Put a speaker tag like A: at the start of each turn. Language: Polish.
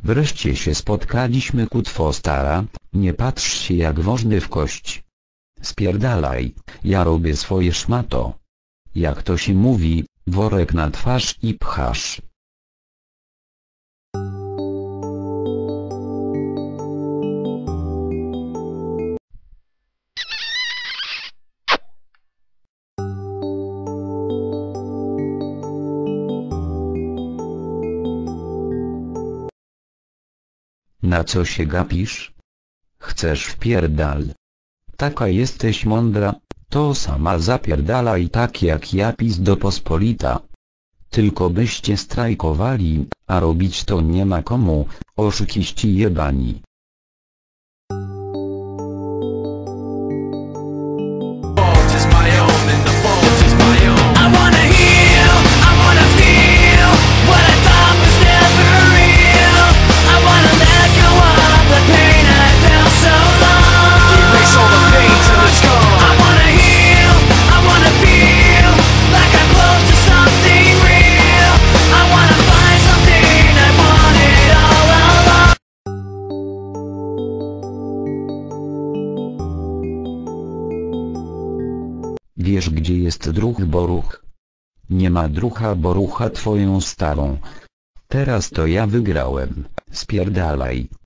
A: Wreszcie się spotkaliśmy, kutwo stara, nie patrz się jak wożny w kość. Spierdalaj, ja robię swoje, szmato. Jak to się mówi, worek na twarz i pchasz. Na co się gapisz? Chcesz wpierdal? Taka jesteś mądra, to sama zapierdalaj tak jak ja, pizdo pospolita. Tylko byście strajkowali, a robić to nie ma komu, oszukiści jebani. Wiesz gdzie jest druh boruch? Nie ma druha borucha, twoją starą. Teraz to ja wygrałem, spierdalaj.